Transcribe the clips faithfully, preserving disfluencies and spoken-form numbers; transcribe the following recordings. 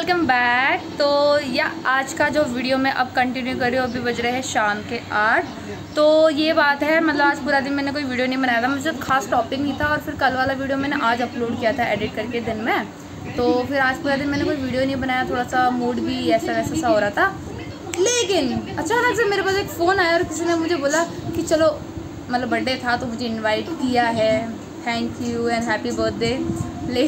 Welcome back. तो या आज का जो वीडियो मैं अब कंटिन्यू कर रही हूँ, अभी बज रहे हैं शाम के आठ। तो ये बात है, मतलब आज पूरा दिन मैंने कोई वीडियो नहीं बनाया था, मुझे खास टॉपिक नहीं था। और फिर कल वाला वीडियो मैंने आज अपलोड किया था एडिट करके दिन में। तो फिर आज पूरा दिन मैंने कोई वीडियो नहीं बनाया, थोड़ा सा मूड भी ऐसा वैसा सा हो रहा था। लेकिन अचानक से मेरे पास एक फ़ोन आया और किसी ने मुझे बोला कि चलो, मतलब बर्थडे था तो मुझे इन्वाइट किया है, thank you and happy birthday. ले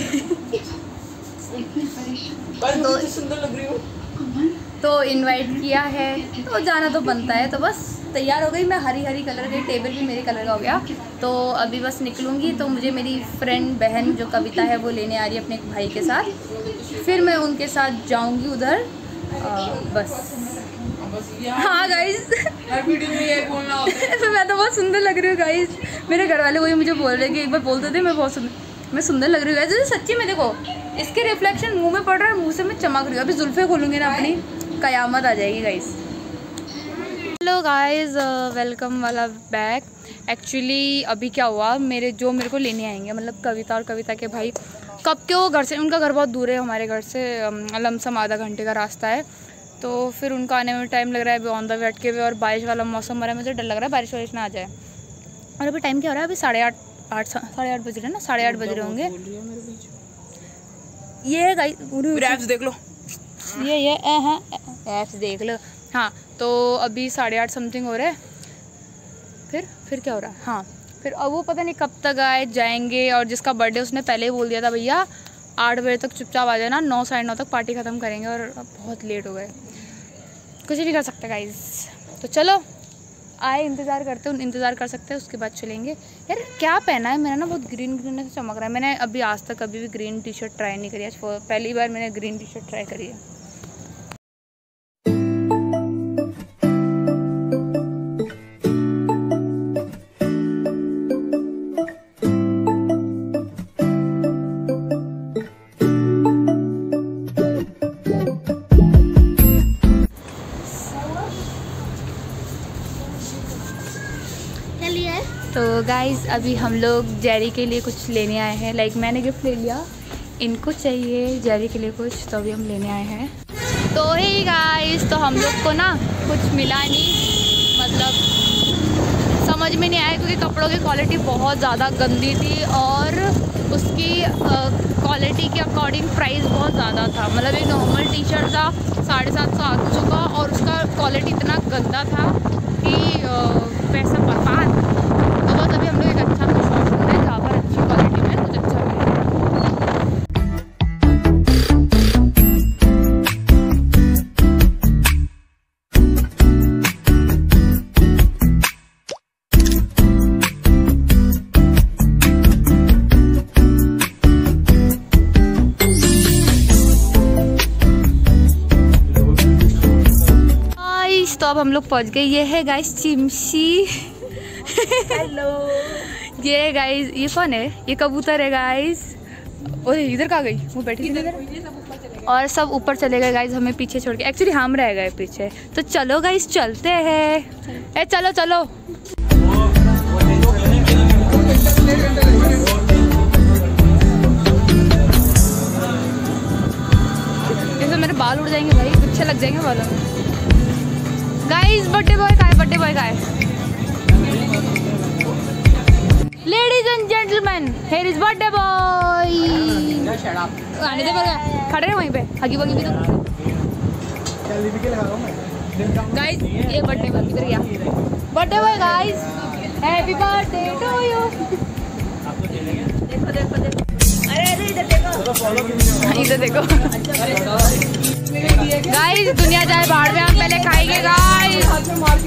तो सुंदर लग रही हूँ, तो इनवाइट किया है तो जाना तो बनता है। तो बस तैयार हो गई मैं, हरी हरी कलर की, टेबल भी मेरे कलर का हो गया। तो अभी बस निकलूँगी। तो मुझे मेरी फ्रेंड बहन जो कविता है वो लेने आ रही है अपने एक भाई के साथ, फिर मैं उनके साथ जाऊँगी उधर। बस हाँ गाइज, हर वीडियो में ये बोलना होता है। मैं तो बहुत सुंदर लग रही हूँ गाइज। मेरे घर वाले वही मुझे बोल रहे हैं कि एक बार बोलते थे मैं बहुत सुंदर मैं सुंदर लग रही हूँ गाइज। सच्ची में देखो, इसके रिफ्लेक्शन मुंह में पड़ रहा है, मुंह से मैं चमक रही हूँ। अभी जुल्फे खोलूँगी ना अपनी, कयामत आ जाएगी गाइज। हेलो गाइज, वेलकम वाला बैक। एक्चुअली अभी क्या हुआ, मेरे जो मेरे को लेने आएंगे, मतलब कविता और कविता के भाई, कब के वो घर से, उनका घर बहुत दूर है हमारे घर से, लमसम आधा घंटे का रास्ता है। तो फिर उनका आने में टाइम लग रहा है, अभी ऑन द वे अटके हुए, और बारिश वाला मौसम हो रहा है, मुझे डर लग रहा है बारिश वारिश ना आ जाए। और अभी टाइम क्या हो रहा है, अभी साढ़े आठ आठ साढ़े आठ बज रहे हैं ना, साढ़े आठ बज रहे होंगे। ये ऐप्स देख लो, ये ये हाँ ऐप्स देख लो। हाँ, तो अभी साढ़े आठ समथिंग हो रहा है। फिर फिर क्या हो रहा है, हाँ फिर अब वो पता नहीं कब तक आए जाएंगे। और जिसका बर्थडे उसने पहले ही बोल दिया था, भैया आठ बजे तक चुपचाप आ जाना, नौ साढ़े नौ तक पार्टी ख़त्म करेंगे। और अब बहुत लेट हो गए, कुछ नहीं कर सकते गाइज। तो चलो आए, इंतज़ार करते हैं, इंतज़ार कर सकते हैं, उसके बाद चलेंगे। यार क्या पहना है मेरा ना, बहुत ग्रीन ग्रीन से चमक रहा है। मैंने अभी आज तक कभी भी ग्रीन टी शर्ट ट्राई नहीं करी, आज पहली बार मैंने ग्रीन टी शर्ट ट्राई करी है। तो गाइज़ अभी हम लोग जेरी के लिए कुछ लेने आए हैं। लाइक मैंने गिफ्ट ले लिया, इनको चाहिए जेरी के लिए कुछ, तो अभी हम लेने आए हैं। तो हे गाइज़, तो हम लोग को ना कुछ मिला नहीं, मतलब समझ में नहीं आया, क्योंकि कपड़ों की क्वालिटी बहुत ज़्यादा गंदी थी और उसकी क्वालिटी के अकॉर्डिंग प्राइस बहुत ज़्यादा था। मतलब एक नॉर्मल टी शर्ट था साढ़े सात सौ आठ सौ का, और उसका क्वालिटी इतना गंदा था कि पैसा बर्बाद। तो बस अभी हम लोग एक अच्छा सा शॉप ढूंढ रहे हैं जहाँ पर अच्छी क्वालिटी में कुछ अच्छा मिले। तो अब हम लोग पहुँच गए। ये है गाइस चिमशी। हेलो। ये है गाइस, ये कौन है, ये कबूतर है गाइस। ओए इधर कहाँ गई, वो बैठी थी इधर। और सब ऊपर चले गए गाइस, हमें पीछे छोड़ के। एक्चुअली हम रह गए पीछे। तो चलो गाइस चलते हैं। ए चलो चलो। इसमें मेरे बाल उड़ जाएंगे भाई, अच्छे लग जाएंगे बालों में। गाइस बर्थडे बॉय का है, बर्थडे बॉय का है। Ladies and gentleman, here is birthday boy. आने दे, पर खड़े रहे वहीं पे, हगी वगी भी तो। गाइस ये बर्थडे बॉय किधर गया, birthday boy guys, happy birthday to you. देखो देखो देखो, अरे अरे इधर देखो, इधर देखो गाइस। दुनिया जाए बाहर में, हम पहले खाएंगे गाइस। हम लोग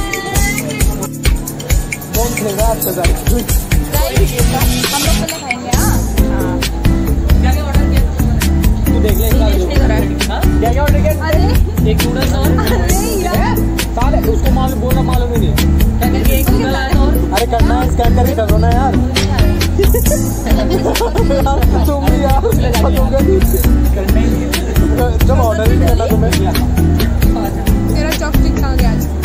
पहले खाएंगे। हाँ क्या क्या ऑर्डर किया तू, देख ले क्या क्या ऑर्डर किया। अरे एक नूडल्स और, साले उसको मालूम, बोलना मालूम ही नहीं क्या क्या, एक नूडल आया और। अरे करना है, स्कैन करके करो ना यार। तुम भी यार जब ऑर्डर ही नहीं करना तुम्हें। मेरा चॉपस्टिक खा गया आज,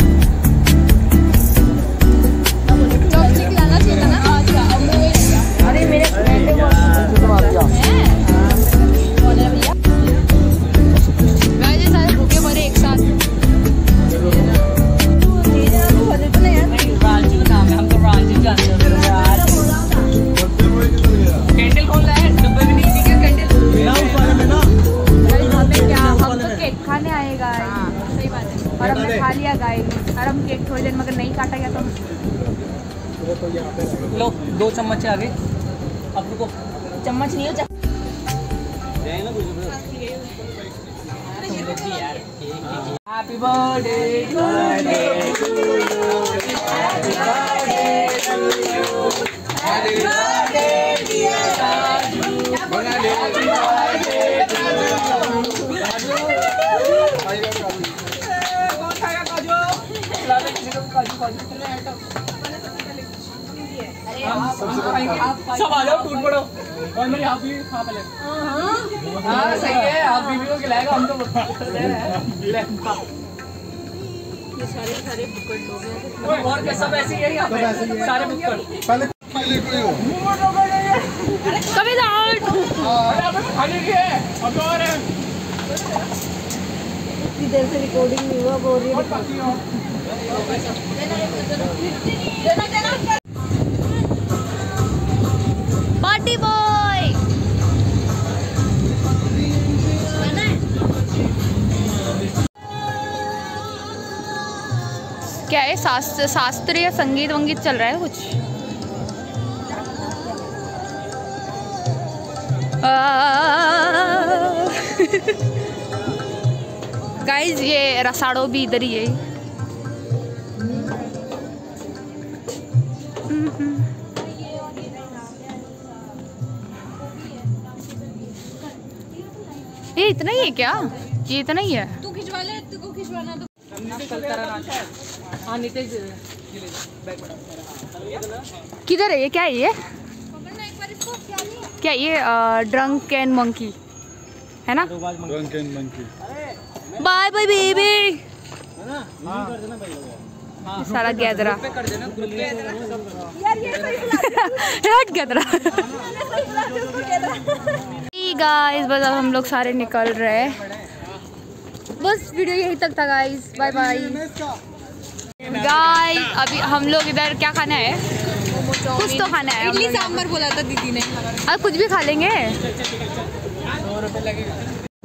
चॉपस्टिक लाना चाहिए था ना आज का। अरे मेरे फ्रेंड ने केक थोड़ी देर में अगर नहीं काटा गया तो। लो दो चम्मच आ गए। अब रुको, चम्मच नहीं हो happy birthday to you, happy birthday to you, happy birthday dear Raju, happy birthday to you. कौन खाएगा काजू? ला ले किसी को काजू काजू। सब आ जाओ, टूट पड़ो। और मेरी आप भी खा पहले। हाँ सही है, आप बीवी को खिलाएगा, हम तो दे रहे हैं। ये सारे सारे बुक्कड़ लोग हैं। और क्या सब ऐसे ही है यहाँ पे? सारे बुक्कड़ पहले पहले कोई हो कभी दाट अरे अब खाली की है, अब और है। इतनी देर से रिकॉर्डिंग नहीं हुआ, बोल रही है। पार्टी बॉय क्या है? शास्त्र शास्त्रीय संगीत वंगीत चल रहा है कुछ? गाइस ये रसाड़ो भी इधर ही है। ये इतना ही है क्या? ये इतना ही है? तू खिंचवा ले, तू को खिंचवाना तो। हाँ नितेश किधर है ये? क्या है ये? पकड़ना एक बार इसको। क्या नहीं है? क्या ये ड्रंक एंड मंकी है ना? Drunk and monkey. Bye bye baby. सारा गैदरा कर देना ग्रुप पे। यार ये सही हट गैदरा। गाइस बस अब हम लोग सारे निकल रहे हैं। बस वीडियो यहीं तक था गाइस, बाय बाय। गाइस अभी हम लोग इधर क्या खाना है? कुछ तो खाना है। इडली सांभर बोला था दीदी ने। अब कुछ भी खा लेंगे। सौ रुपये लगेगा।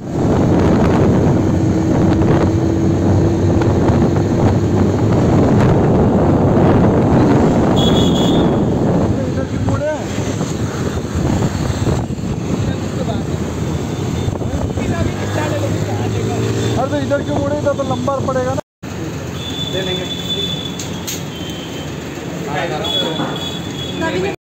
अरे इधर क्यों मुड़े? इधर तो लंबा पड़ेगा ना। ले लेंगे।